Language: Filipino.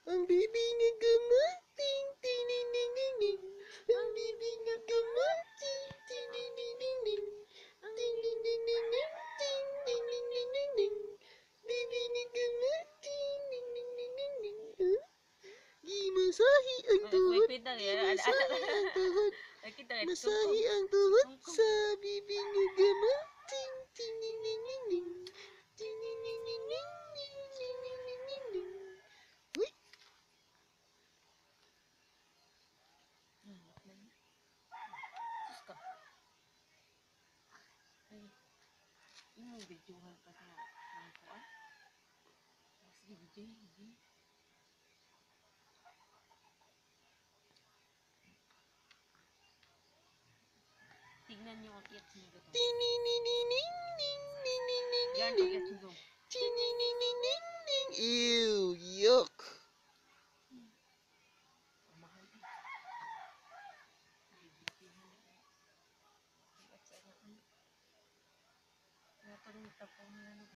Ang bibi niya gumating, tinininingning. Ang bibi niya gumating, tinininingning. Tinininingning, tinininingning. Bibi niya gumating, tinininingning. Gimasahi ang tuhod, gimasahi ang tuhod. Masahi ang tuhod sa bibi niya gumating, tinininingning. Tinininingning, tinininingning. Uy! Yung videohan pa sa mga kuan. Sige, video. Tignan niyo ang iyat mo dito. Yan, ang iyat mo. Ew, yuck. Mahal. Ito rin tapong